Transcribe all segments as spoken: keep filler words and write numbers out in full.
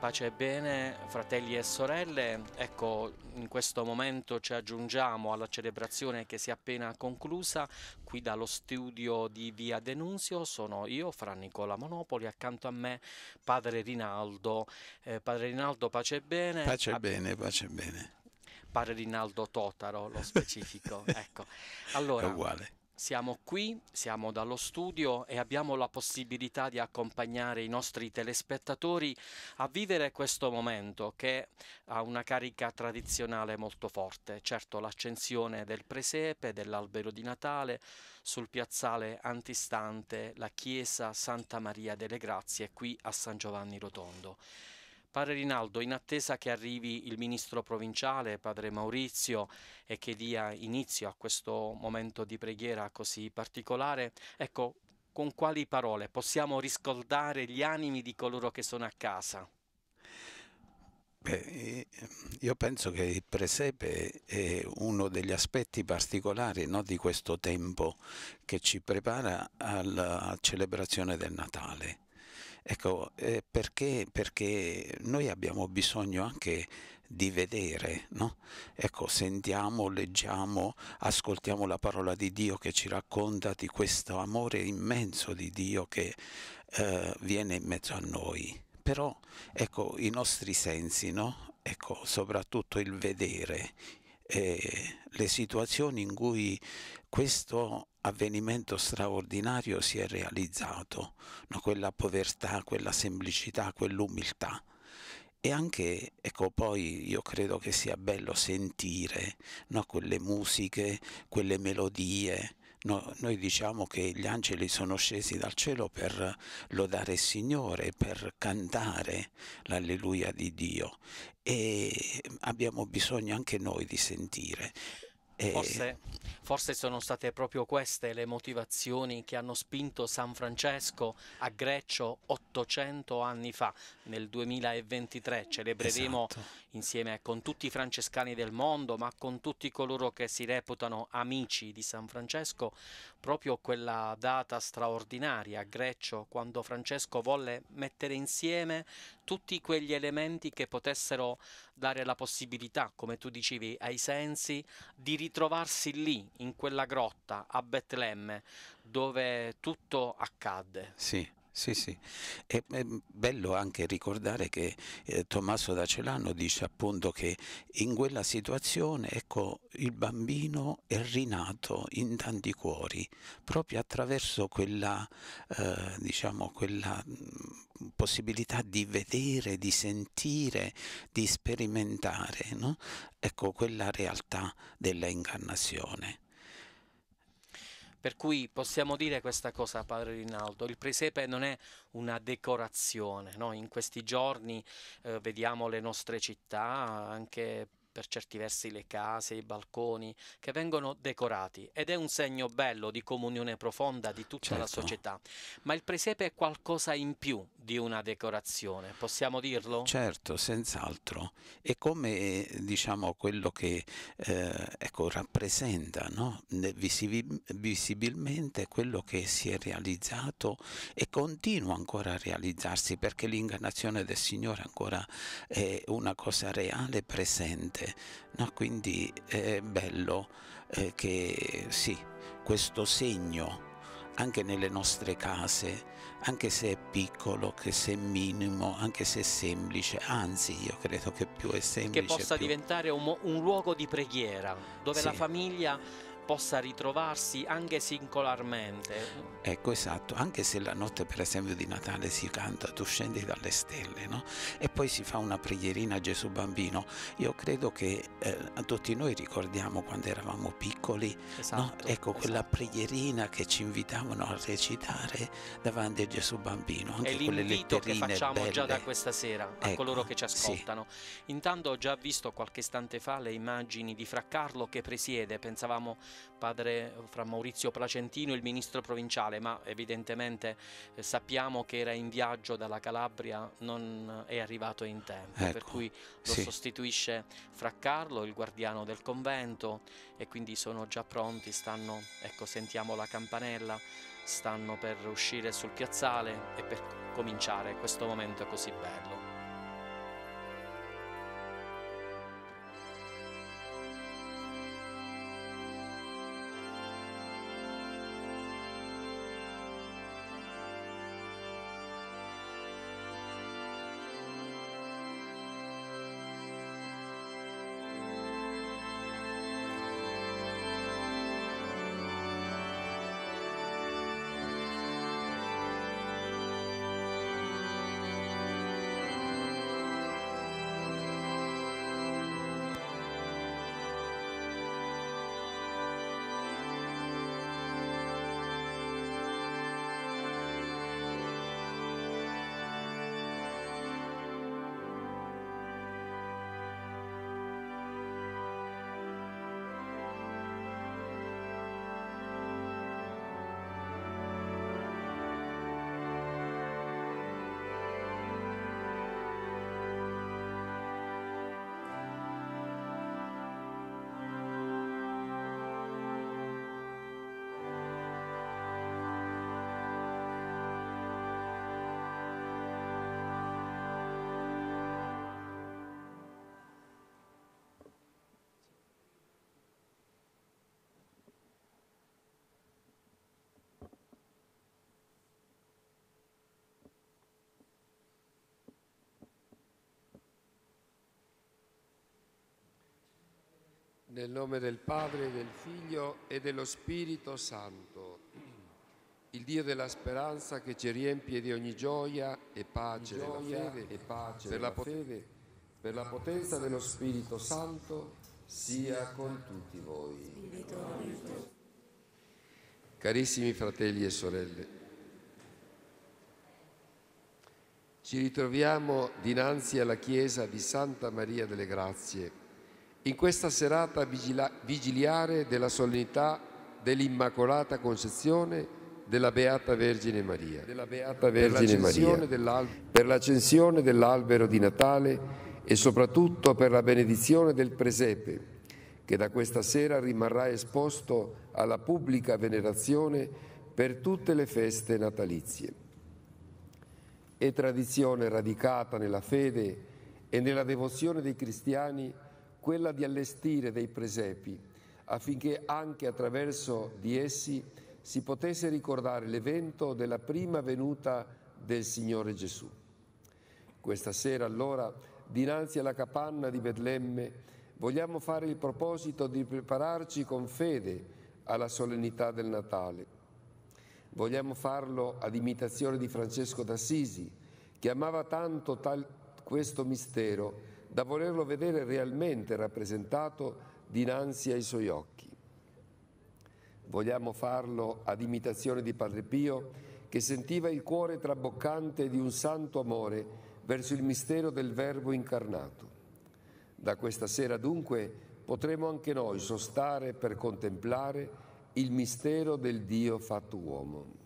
Pace e bene, fratelli e sorelle, ecco, in questo momento ci aggiungiamo alla celebrazione che si è appena conclusa qui dallo studio di Via Denunzio. Sono io, Fra Nicola Monopoli, accanto a me padre Rinaldo. Eh, padre Rinaldo, pace e bene. Pace Ab- bene, pace bene, Padre Rinaldo Totaro, lo specifico. Ecco, è allora, uguale. siamo qui, siamo dallo studio e abbiamo la possibilità di accompagnare i nostri telespettatori a vivere questo momento che ha una carica tradizionale molto forte. Certo, l'accensione del presepe, dell'albero di Natale, sul piazzale antistante la chiesa Santa Maria delle Grazie qui a San Giovanni Rotondo. Padre Rinaldo, in attesa che arrivi il ministro provinciale, padre Maurizio, e che dia inizio a questo momento di preghiera così particolare, ecco, con quali parole possiamo riscaldare gli animi di coloro che sono a casa? Beh, io penso che il presepe è uno degli aspetti particolari, no, di questo tempo che ci prepara alla celebrazione del Natale. Ecco, eh, perché? Perché noi abbiamo bisogno anche di vedere, no? Ecco, sentiamo, leggiamo, ascoltiamo la parola di Dio che ci racconta di questo amore immenso di Dio che eh, viene in mezzo a noi. Però, ecco, i nostri sensi, no? Ecco, soprattutto il vedere, eh, le situazioni in cui questo avvenimento straordinario si è realizzato, no? Quella povertà, quella semplicità, quell'umiltà. E anche, ecco, poi io credo che sia bello sentire, no? Quelle musiche, quelle melodie. No, noi diciamo che gli angeli sono scesi dal cielo per lodare il Signore, per cantare l'alleluia di Dio, e abbiamo bisogno anche noi di sentire. E Forse, forse sono state proprio queste le motivazioni che hanno spinto San Francesco a Greccio ottocento anni fa, nel duemilaventitré. Celebreremo esatto, insieme con tutti i francescani del mondo, ma con tutti coloro che si reputano amici di San Francesco, proprio quella data straordinaria a Greccio, quando Francesco volle mettere insieme tutti quegli elementi che potessero dare la possibilità, come tu dicevi, ai sensi di ritrovarsi lì, in quella grotta a Betlemme, dove tutto accadde. sì. Sì, sì, è, è bello anche ricordare che eh, Tommaso da Celano dice appunto che in quella situazione, ecco, il bambino è rinato in tanti cuori, proprio attraverso quella, eh, diciamo, quella mh, possibilità di vedere, di sentire, di sperimentare, no? Ecco, quella realtà della incarnazione. Per cui possiamo dire questa cosa, padre Rinaldo, il presepe non è una decorazione, no? In questi giorni eh, vediamo le nostre città, anche per certi versi le case, i balconi, che vengono decorati ed è un segno bello di comunione profonda di tutta la Certo. società. Ma il presepe è qualcosa in più di una decorazione, possiamo dirlo? Certo, senz'altro. È come, eh, diciamo, quello che eh, ecco, rappresenta, no? Ne- visivi- visibilmente quello che si è realizzato e continua ancora a realizzarsi, perché l'incarnazione del Signore ancora è una cosa reale, presente, no? Quindi è bello eh, che sì, questo segno anche nelle nostre case, anche se è piccolo, che se è minimo, anche se è semplice, anzi io credo che più è E che semplice possa più... diventare un, mo- un luogo di preghiera, dove la Sì, famiglia possa ritrovarsi anche singolarmente. ecco, esatto, anche se la notte per esempio di Natale si canta Tu scendi dalle stelle, no? E poi si fa una preghierina a Gesù Bambino. Io credo che eh, a tutti noi ricordiamo quando eravamo piccoli, no? Esatto, Ecco, quella esatto. preghierina che ci invitavano a recitare davanti a Gesù Bambino, È anche quelle l'invito che letterine facciamo già da belle. questa sera a coloro Ecco, che ci sì, ascoltano. Intanto ho già visto qualche istante fa le immagini di Fra Carlo che presiede, pensavamo padre Fra Maurizio Placentino, il ministro provinciale, ma evidentemente eh, sappiamo che era in viaggio dalla Calabria, non è arrivato in tempo, per ecco, cui lo sì. sostituisce Fra Carlo, il guardiano del convento, e quindi sono già pronti, stanno, ecco, sentiamo la campanella, stanno per uscire sul piazzale e per cominciare questo momento così bello. Nel nome del Padre, del Figlio e dello Spirito Santo, il Dio della speranza che ci riempie di ogni gioia e pace, gioia della fede, e pace per la, della pot- fede, per la potenza dello Spirito Santo, sia con tutti voi. Carissimi fratelli e sorelle, ci ritroviamo dinanzi alla chiesa di Santa Maria delle Grazie in questa serata vigila- vigiliare della solennità dell'Immacolata Concezione della Beata Vergine Maria, della Beata Vergine Maria, per l'accensione dell'albero di Natale e soprattutto per la benedizione del presepe, che da questa sera rimarrà esposto alla pubblica venerazione per tutte le feste natalizie. È tradizione radicata nella fede e nella devozione dei cristiani quella di allestire dei presepi affinché anche attraverso di essi si potesse ricordare l'evento della prima venuta del Signore Gesù. Questa sera allora, dinanzi alla capanna di Betlemme, vogliamo fare il proposito di prepararci con fede alla solennità del Natale. Vogliamo farlo ad imitazione di Francesco d'Assisi, che amava tanto tal, questo mistero da volerlo vedere realmente rappresentato dinanzi ai suoi occhi. Vogliamo farlo ad imitazione di Padre Pio, che sentiva il cuore traboccante di un santo amore verso il mistero del Verbo incarnato. Da questa sera dunque potremo anche noi sostare per contemplare il mistero del Dio fatto uomo.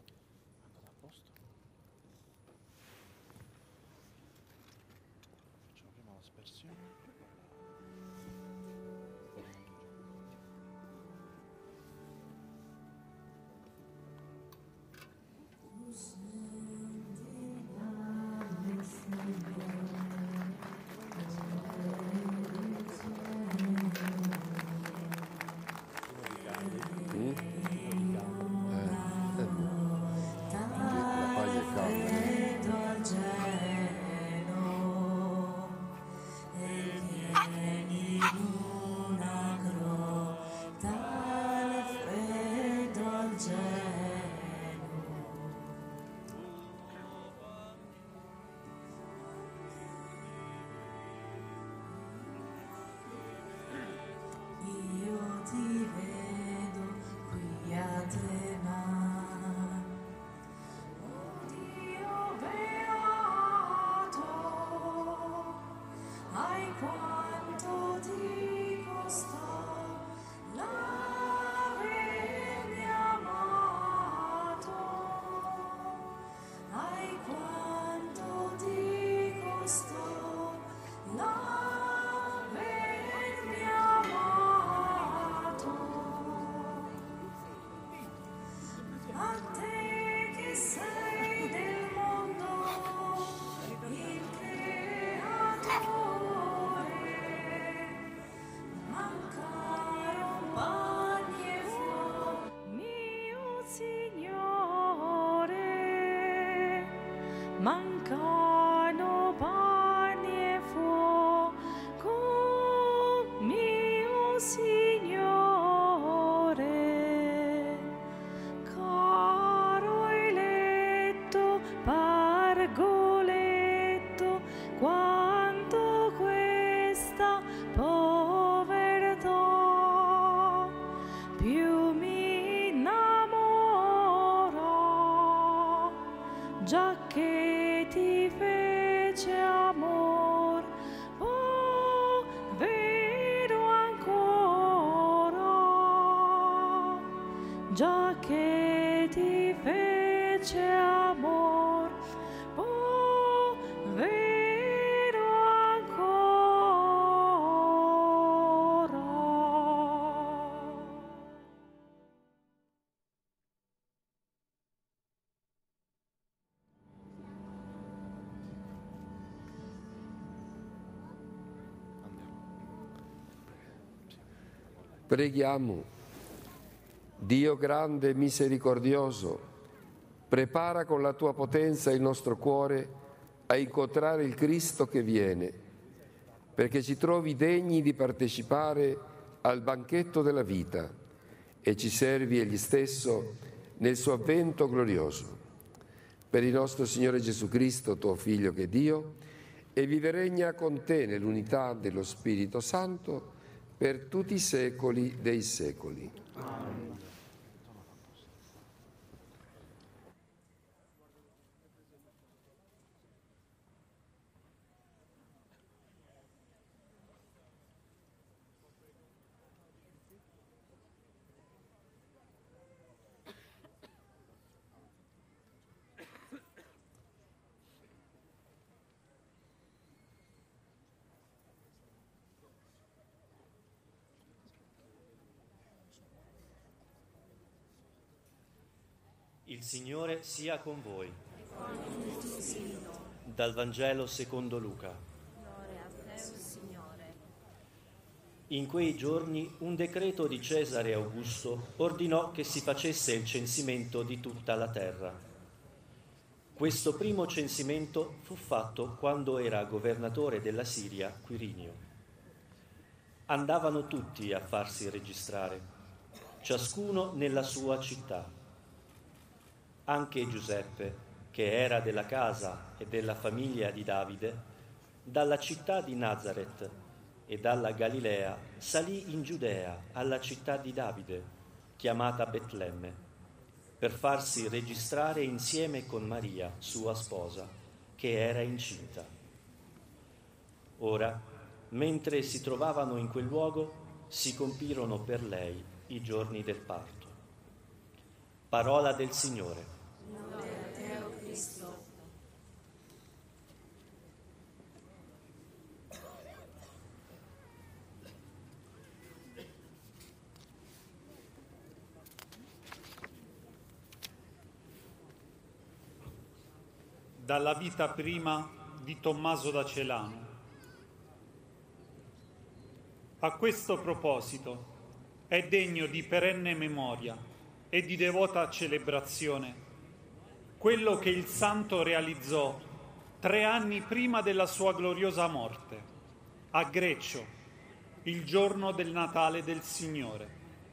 Mancano pani e fuoco, mio Signore, caro eletto pargoletto, quanto questa povertà più mi innamora, già che ti fece amor, oh, vero ancora, già che ti fece amor, oh, vero ancora. Preghiamo. Dio grande e misericordioso, prepara con la tua potenza il nostro cuore a incontrare il Cristo che viene, perché ci trovi degni di partecipare al banchetto della vita e ci servi egli stesso nel suo avvento glorioso. Per il nostro Signore Gesù Cristo, tuo Figlio che è Dio, e vive e regna con te nell'unità dello Spirito Santo per tutti i secoli dei secoli. Amen. Il Signore sia con voi. Dal Vangelo secondo Luca. In quei giorni un decreto di Cesare Augusto ordinò che si facesse il censimento di tutta la terra. Questo primo censimento fu fatto quando era governatore della Siria Quirinio. Andavano tutti a farsi registrare, ciascuno nella sua città. Anche Giuseppe, che era della casa e della famiglia di Davide, dalla città di Nazaret e dalla Galilea salì in Giudea alla città di Davide, chiamata Betlemme, per farsi registrare insieme con Maria, sua sposa, che era incinta. Ora, mentre si trovavano in quel luogo, si compirono per lei i giorni del parto. Parola del Signore. Lode a te, o Cristo. Dalla vita prima di Tommaso da Celano. A questo proposito è degno di perenne memoria e di devota celebrazione quello che il santo realizzò tre anni prima della sua gloriosa morte, a Greccio, il giorno del Natale del Signore.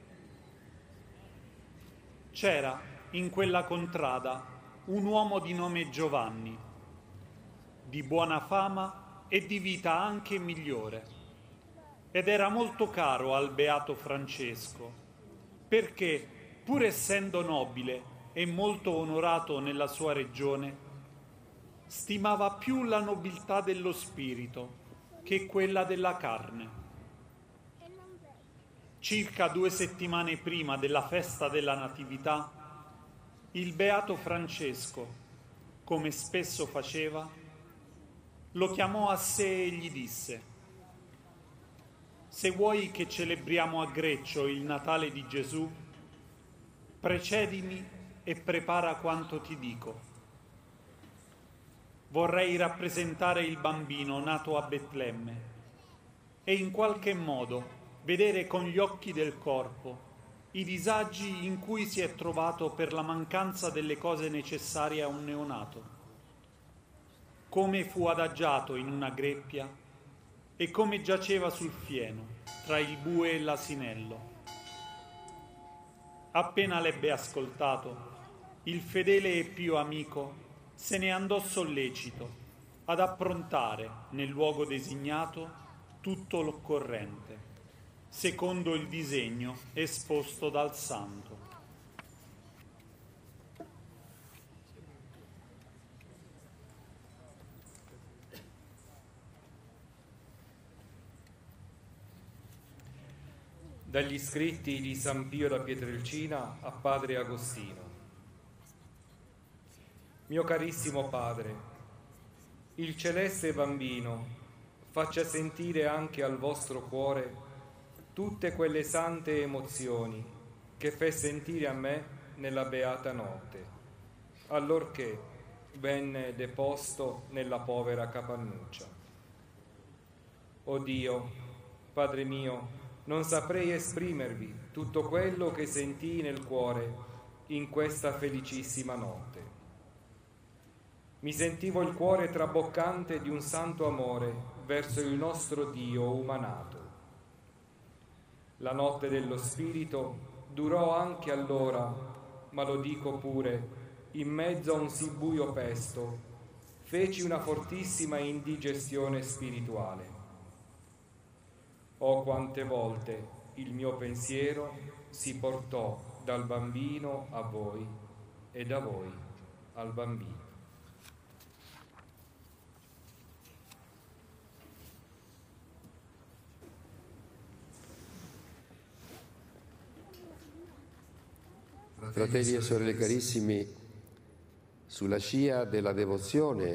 C'era in quella contrada un uomo di nome Giovanni, di buona fama e di vita anche migliore, ed era molto caro al beato Francesco, perché, pur essendo nobile e molto onorato nella sua regione, stimava più la nobiltà dello spirito che quella della carne. Circa due settimane prima della festa della Natività, il beato Francesco, come spesso faceva, lo chiamò a sé e gli disse: «Se vuoi che celebriamo a Greccio il Natale di Gesù, precedimi e prepara quanto ti dico. Vorrei rappresentare il bambino nato a Betlemme e in qualche modo vedere con gli occhi del corpo i disagi in cui si è trovato per la mancanza delle cose necessarie a un neonato, come fu adagiato in una greppia e come giaceva sul fieno tra il bue e l'asinello. Appena l'ebbe ascoltato, il fedele e pio amico se ne andò sollecito ad approntare nel luogo designato tutto l'occorrente, secondo il disegno esposto dal santo. Dagli scritti di San Pio da Pietrelcina a Padre Agostino. Mio carissimo Padre, il celeste bambino faccia sentire anche al vostro cuore tutte quelle sante emozioni che fe sentire a me nella beata notte, allorché venne deposto nella povera capannuccia. O Dio, Padre mio, non saprei esprimervi tutto quello che sentii nel cuore in questa felicissima notte. Mi sentivo il cuore traboccante di un santo amore verso il nostro Dio umanato. La notte dello Spirito durò anche allora, ma lo dico pure, in mezzo a un sì buio pesto, feci una fortissima indigestione spirituale. Oh, quante volte il mio pensiero si portò dal bambino a voi e da voi al bambino. Fratelli e sorelle carissimi, sulla scia della devozione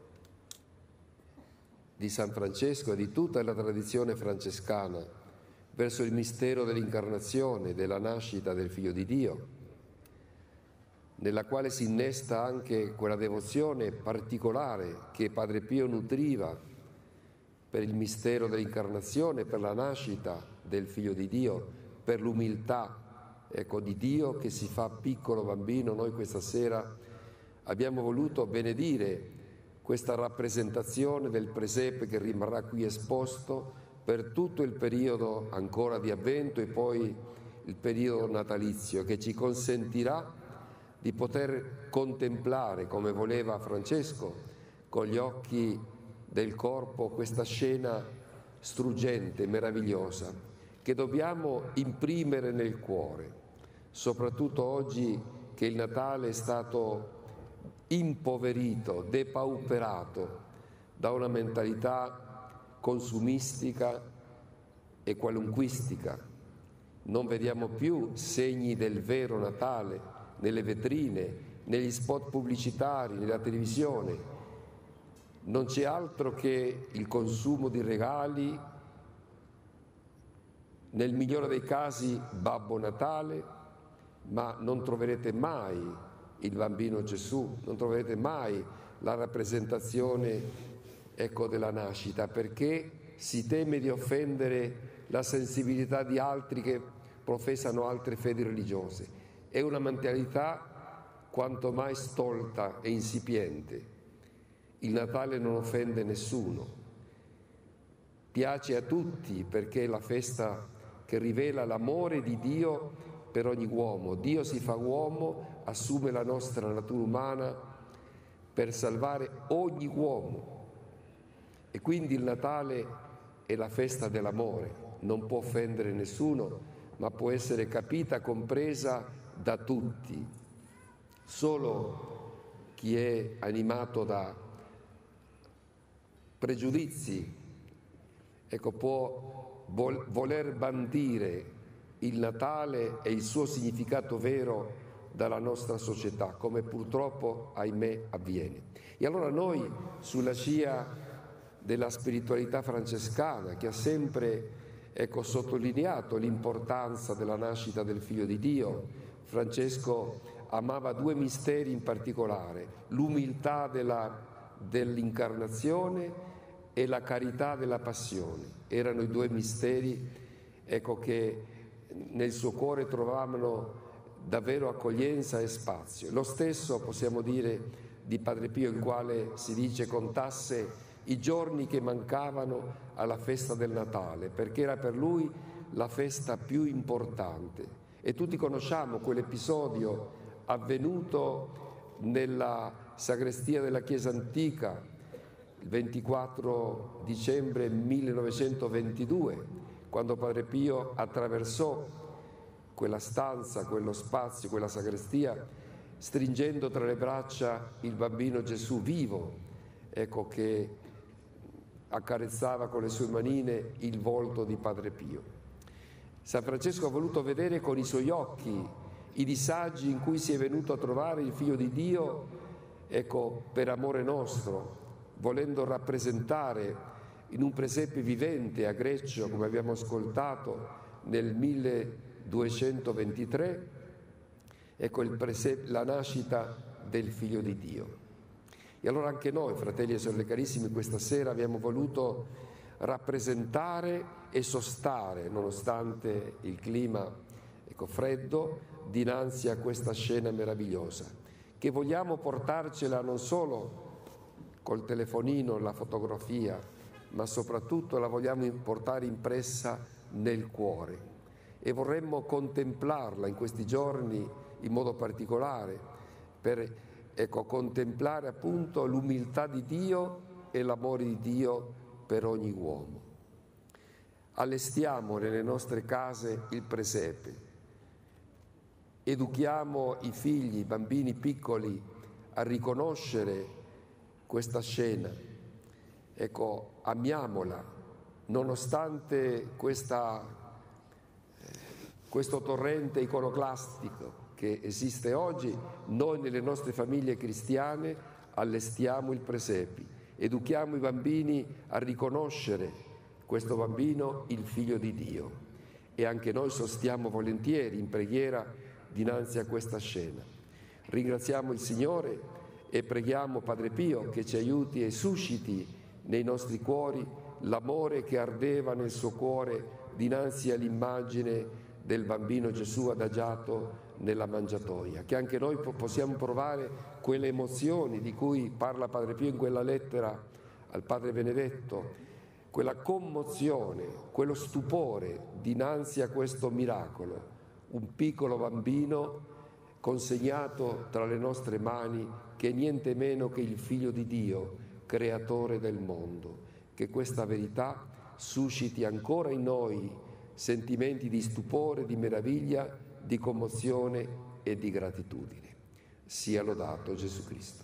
di San Francesco e di tutta la tradizione francescana verso il mistero dell'incarnazione, della nascita del Figlio di Dio, nella quale si innesta anche quella devozione particolare che Padre Pio nutriva per il mistero dell'incarnazione, per la nascita del Figlio di Dio, per l'umiltà, ecco, di Dio che si fa piccolo bambino. Noi questa sera abbiamo voluto benedire questa rappresentazione del presepe che rimarrà qui esposto per tutto il periodo ancora di Avvento e poi il periodo natalizio, che ci consentirà di poter contemplare, come voleva Francesco, con gli occhi del corpo, questa scena struggente, meravigliosa, che dobbiamo imprimere nel cuore, soprattutto oggi che il Natale è stato impoverito, depauperato da una mentalità consumistica e qualunquistica. Non vediamo più segni del vero Natale nelle vetrine, negli spot pubblicitari, nella televisione. Non c'è altro che il consumo di regali, nel migliore dei casi Babbo Natale, ma non troverete mai il bambino Gesù, non troverete mai la rappresentazione, ecco, della nascita, perché si teme di offendere la sensibilità di altri che professano altre fedi religiose. È una mentalità quanto mai stolta e insipiente. Il Natale non offende nessuno, piace a tutti perché è la festa che rivela l'amore di Dio per ogni uomo. Dio si fa uomo, assume la nostra natura umana per salvare ogni uomo. E quindi il Natale è la festa dell'amore, non può offendere nessuno, ma può essere capita, compresa da tutti. Solo chi è animato da pregiudizi, ecco, può vol- voler bandire il Natale e il suo significato vero dalla nostra società, come purtroppo, ahimè, avviene. E allora noi, sulla scia della spiritualità francescana, che ha sempre, ecco, sottolineato l'importanza della nascita del Figlio di Dio, Francesco amava due misteri in particolare: l'umiltà della, dell'incarnazione e la carità della passione. Erano i due misteri, ecco, che nel suo cuore trovavano davvero accoglienza e spazio. Lo stesso possiamo dire di Padre Pio, il quale si dice contasse i giorni che mancavano alla festa del Natale, perché era per lui la festa più importante. E tutti conosciamo quell'episodio avvenuto nella sagrestia della chiesa antica il ventiquattro dicembre millenovecentoventidue, quando Padre Pio attraversò quella stanza, quello spazio, quella sagrestia, stringendo tra le braccia il bambino Gesù vivo, ecco, che accarezzava con le sue manine il volto di Padre Pio. San Francesco ha voluto vedere con i suoi occhi i disagi in cui si è venuto a trovare il Figlio di Dio, ecco, per amore nostro, volendo rappresentare in un presepe vivente a Greccio, come abbiamo ascoltato nel milleduecentoventitré, ecco il presepe, la nascita del Figlio di Dio. E allora anche noi, fratelli e sorelle carissimi, questa sera abbiamo voluto rappresentare e sostare, nonostante il clima, ecco, freddo, dinanzi a questa scena meravigliosa, che vogliamo portarcela non solo col telefonino, la fotografia, ma soprattutto la vogliamo portare impressa nel cuore, e vorremmo contemplarla in questi giorni in modo particolare, per ecco, contemplare appunto l'umiltà di Dio e l'amore di Dio per ogni uomo. Allestiamo nelle nostre case il presepe, educhiamo i figli, i bambini piccoli a riconoscere questa scena. Ecco, amiamola, nonostante questa, questo torrente iconoclastico che esiste oggi, noi nelle nostre famiglie cristiane allestiamo il presepe, educhiamo i bambini a riconoscere questo bambino il figlio di Dio, e anche noi sostiamo volentieri in preghiera dinanzi a questa scena. Ringraziamo il Signore e preghiamo Padre Pio che ci aiuti e susciti nei nostri cuori l'amore che ardeva nel suo cuore dinanzi all'immagine del bambino Gesù adagiato nella mangiatoia, che anche noi possiamo provare quelle emozioni di cui parla Padre Pio in quella lettera al Padre Benedetto, quella commozione, quello stupore dinanzi a questo miracolo, un piccolo bambino consegnato tra le nostre mani che è niente meno che il Figlio di Dio, creatore del mondo. Che questa verità susciti ancora in noi sentimenti di stupore, di meraviglia, di commozione e di gratitudine. Sia lodato Gesù Cristo.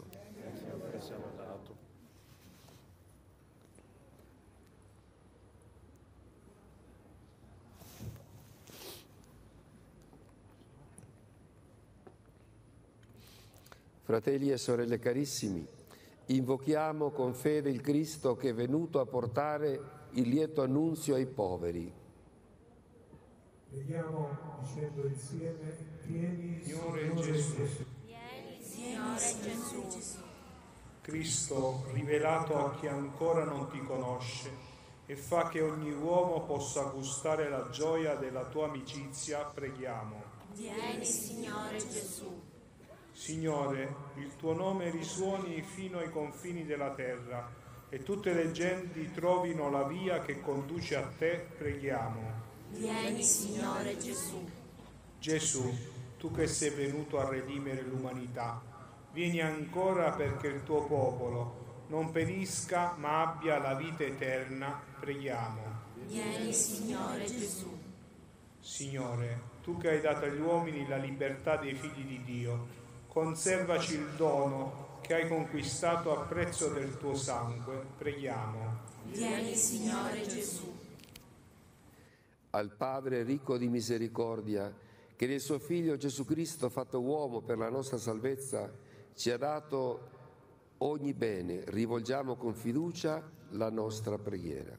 Fratelli e sorelle carissimi, invochiamo con fede il Cristo che è venuto a portare il lieto annunzio ai poveri. Preghiamo dicendo insieme: vieni, Signore Signore Gesù. Gesù. Vieni, Signore Gesù. Cristo, rivelato a chi ancora non ti conosce, e fa che ogni uomo possa gustare la gioia della tua amicizia, preghiamo. Vieni, Signore Gesù. Signore, il tuo nome risuoni fino ai confini della terra e tutte le genti trovino la via che conduce a te, preghiamo. Vieni, Signore Gesù. Gesù, tu che sei venuto a redimere l'umanità, vieni ancora perché il tuo popolo non perisca ma abbia la vita eterna, preghiamo. Vieni, Signore Gesù. Signore, tu che hai dato agli uomini la libertà dei figli di Dio, conservaci il dono che hai conquistato a prezzo del tuo sangue, preghiamo. Vieni, Signore Gesù. Al Padre ricco di misericordia, che nel suo Figlio Gesù Cristo, fatto uomo per la nostra salvezza, ci ha dato ogni bene, rivolgiamo con fiducia la nostra preghiera.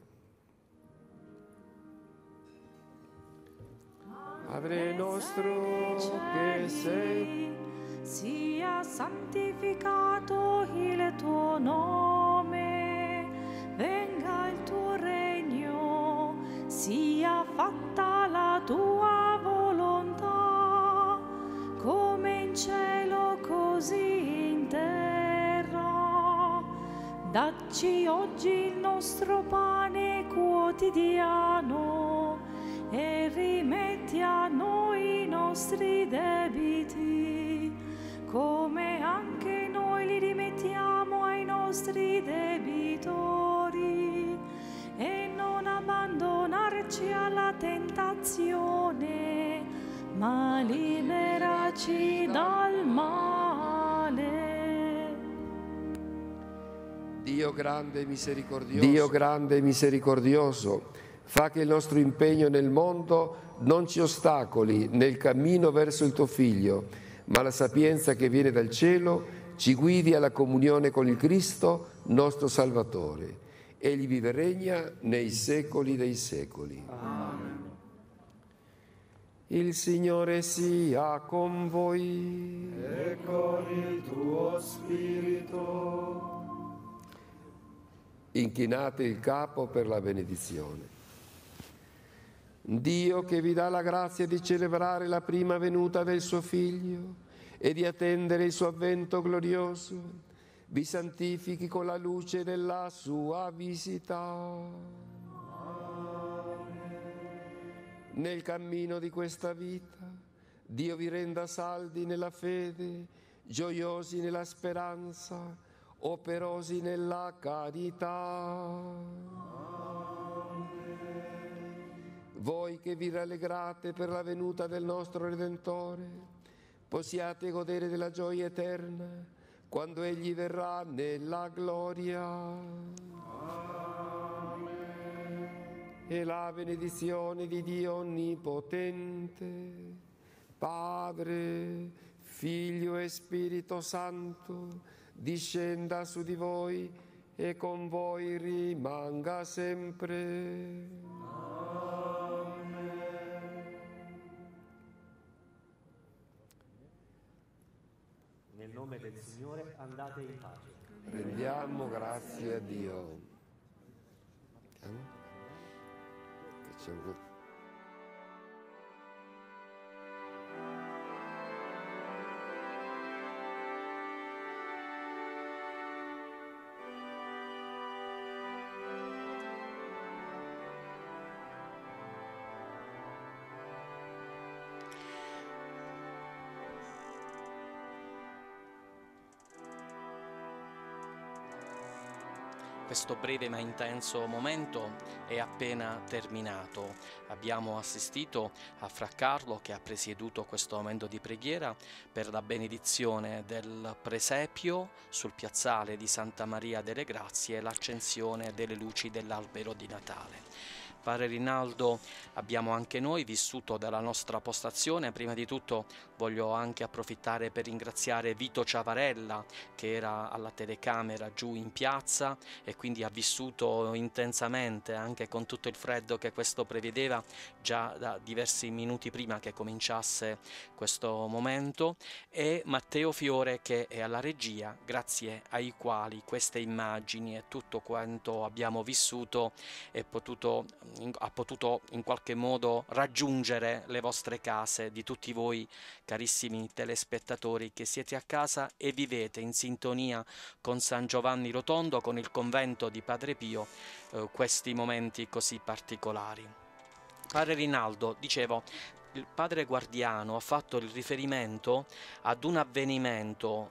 Padre nostro che sei, sia santificato il tuo nome, venga il tuo regno, sia fatta la tua volontà, come in cielo così in terra. Dacci oggi il nostro pane quotidiano e rimetti a noi i nostri debiti, come anche noi li rimettiamo ai nostri debitori, e non abbandonarci alla tentazione, ma liberaci dal male. Dio grande e misericordioso, Dio grande e misericordioso, fa che il nostro impegno nel mondo non ci ostacoli nel cammino verso il tuo Figlio, ma la sapienza che viene dal cielo ci guidi alla comunione con il Cristo, nostro Salvatore. Egli vive e regna nei secoli dei secoli. Amen. Il Signore sia con voi. E con il tuo spirito. Inchinate il capo per la benedizione. Dio che vi dà la grazia di celebrare la prima venuta del suo Figlio e di attendere il suo avvento glorioso, vi santifichi con la luce della sua visita. nel cammino di questa vita. Dio vi renda saldi nella fede, gioiosi nella speranza, operosi nella carità. Voi che vi rallegrate per la venuta del nostro Redentore, possiate godere della gioia eterna quando Egli verrà nella gloria. E la benedizione di Dio Onnipotente, Padre, Figlio e Spirito Santo, discenda su di voi e con voi rimanga sempre. Nel nome del Signore andate in pace. Rendiamo grazie a Dio. Facciamo... Questo breve ma intenso momento è appena terminato. Abbiamo assistito a Fra Carlo che ha presieduto questo momento di preghiera per la benedizione del presepio sul piazzale di Santa Maria delle Grazie e l'accensione delle luci dell'albero di Natale. Padre Rinaldo, abbiamo anche noi vissuto dalla nostra postazione. Prima di tutto voglio anche approfittare per ringraziare Vito Ciavarella, che era alla telecamera giù in piazza e quindi ha vissuto intensamente, anche con tutto il freddo che questo prevedeva, già da diversi minuti prima che cominciasse questo momento, e Matteo Fiore, che è alla regia, grazie ai quali queste immagini e tutto quanto abbiamo vissuto è potuto ha potuto in qualche modo raggiungere le vostre case, di tutti voi carissimi telespettatori che siete a casa e vivete in sintonia con San Giovanni Rotondo, con il convento di Padre Pio, eh, questi momenti così particolari. Padre Rinaldo, dicevo, il padre Guardiano ha fatto il riferimento ad un avvenimento,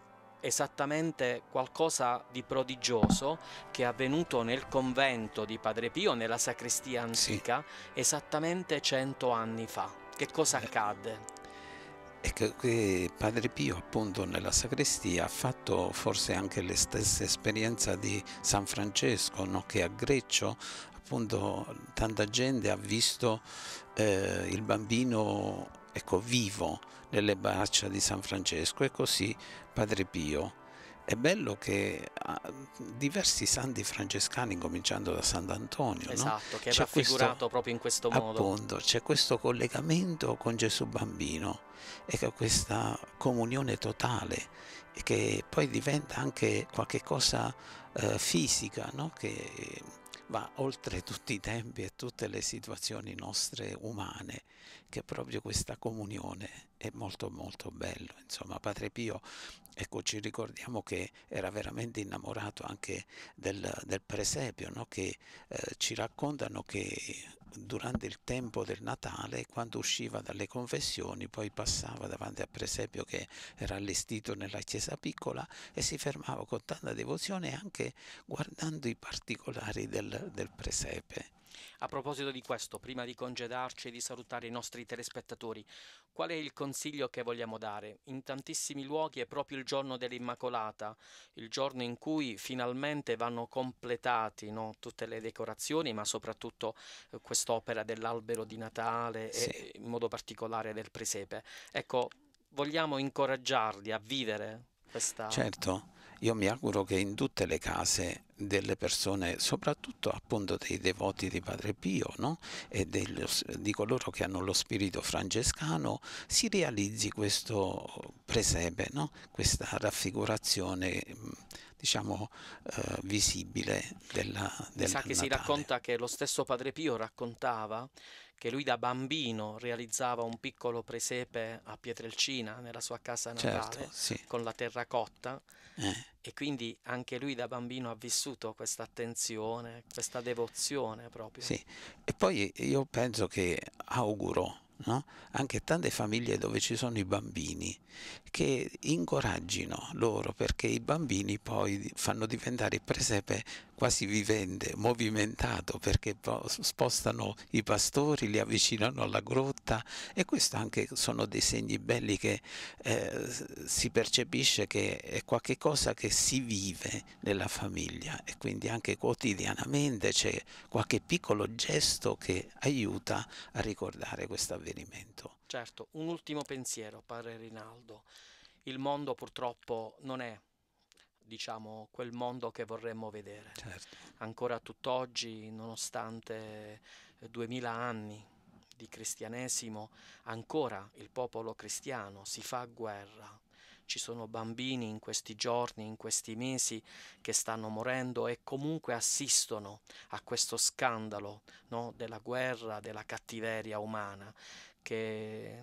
esattamente qualcosa di prodigioso che è avvenuto nel convento di Padre Pio, nella sacrestia antica, sì, esattamente cento anni fa. Che cosa accadde? È che Padre Pio, appunto, nella sacrestia ha fatto forse anche le stesse esperienze di San Francesco, no? Che a Greccio, appunto, tanta gente ha visto eh, il bambino, ecco, vivo nelle braccia di San Francesco, e così Padre Pio. È bello che diversi santi francescani, cominciando da Sant'Antonio, esatto, no? che è raffigurato questo, proprio in questo modo. Appunto, c'è questo collegamento con Gesù Bambino e che questa comunione totale, che poi diventa anche qualche cosa eh, fisica, no? Che va oltre tutti i tempi e tutte le situazioni nostre umane, che proprio questa comunione è molto molto bello. Insomma, Padre Pio, ecco, ci ricordiamo che era veramente innamorato anche del, del presepio, no? Che eh, ci raccontano che durante il tempo del Natale, quando usciva dalle confessioni, poi passava davanti al presepio che era allestito nella chiesa piccola e si fermava con tanta devozione, anche guardando i particolari del, del presepe. A proposito di questo, prima di congedarci e di salutare i nostri telespettatori, qual è il consiglio che vogliamo dare? In tantissimi luoghi è proprio il giorno dell'Immacolata, il giorno in cui finalmente vanno completati, no, tutte le decorazioni, ma soprattutto eh, quest'opera dell'albero di Natale, sì, e in modo particolare del presepe. Ecco, vogliamo incoraggiarli a vivere questa... Certo. Io mi auguro che in tutte le case delle persone, soprattutto appunto dei devoti di Padre Pio, no? E del, di coloro che hanno lo spirito francescano, si realizzi questo presepe, no? Questa raffigurazione, diciamo, eh, visibile della, del Sa che Natale. Si racconta che lo stesso Padre Pio raccontava che lui da bambino realizzava un piccolo presepe a Pietrelcina, nella sua casa natale, Certo, sì. con la terracotta, Eh. e quindi anche lui da bambino ha vissuto questa attenzione, questa devozione proprio. Sì, e poi io penso che auguro, no? Anche tante famiglie dove ci sono i bambini, che incoraggino loro, perché i bambini poi fanno diventare il presepe quasi vivente, movimentato, perché po- spostano i pastori, li avvicinano alla grotta, e questo anche sono dei segni belli che eh, si percepisce che è qualche cosa che si vive nella famiglia, e quindi anche quotidianamente c'è qualche piccolo gesto che aiuta a ricordare questo avvenimento. Certo, un ultimo pensiero, padre Rinaldo. Il mondo purtroppo non è, diciamo, quel mondo che vorremmo vedere. Certo. Ancora tutt'oggi, nonostante eh, duemila anni di cristianesimo, ancora il popolo cristiano si fa guerra. Ci sono bambini in questi giorni, in questi mesi, che stanno morendo e comunque assistono a questo scandalo, no, della guerra, della cattiveria umana, che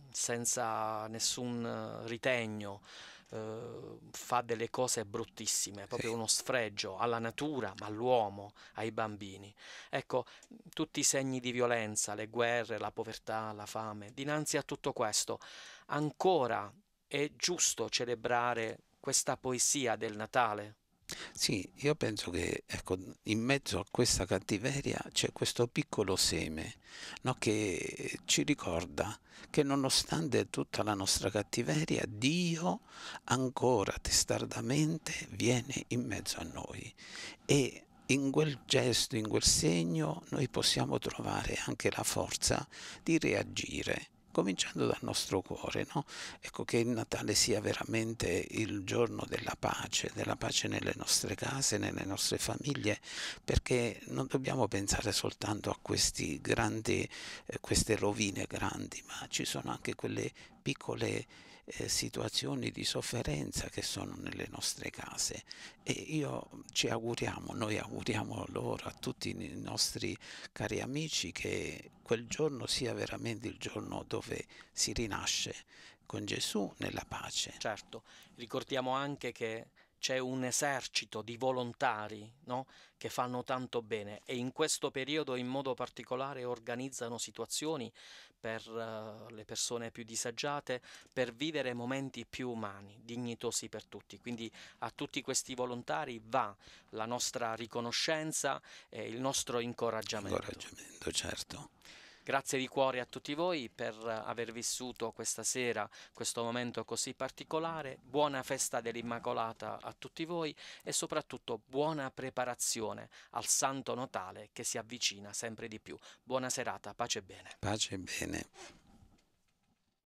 senza nessun ritegno eh, fa delle cose bruttissime, proprio Sì. uno sfregio alla natura, ma all'uomo, ai bambini. Ecco, tutti i segni di violenza, le guerre, la povertà, la fame. Dinanzi a tutto questo, ancora è giusto celebrare questa poesia del Natale? Sì, io penso che, ecco, in mezzo a questa cattiveria c'è questo piccolo seme, no, che ci ricorda che nonostante tutta la nostra cattiveria, Dio ancora testardamente viene in mezzo a noi, e in quel gesto, in quel segno, noi possiamo trovare anche la forza di reagire, cominciando dal nostro cuore, no? Ecco, che il Natale sia veramente il giorno della pace, della pace nelle nostre case, nelle nostre famiglie, perché non dobbiamo pensare soltanto a questi grandi, eh, queste rovine grandi, ma ci sono anche quelle piccole eh, situazioni di sofferenza che sono nelle nostre case, e io ci auguriamo, noi auguriamo loro, a tutti i nostri cari amici, che quel giorno sia veramente il giorno dove si rinasce con Gesù nella pace. Certo, ricordiamo anche che c'è un esercito di volontari, no? Che fanno tanto bene, e in questo periodo in modo particolare organizzano situazioni per uh, le persone più disagiate, per vivere momenti più umani, dignitosi per tutti. Quindi a tutti questi volontari va la nostra riconoscenza e il nostro incoraggiamento. Incoraggiamento, certo. Grazie di cuore a tutti voi per aver vissuto questa sera questo momento così particolare. Buona festa dell'Immacolata a tutti voi, e soprattutto buona preparazione al Santo Natale che si avvicina sempre di più. Buona serata, pace e bene. Pace e bene.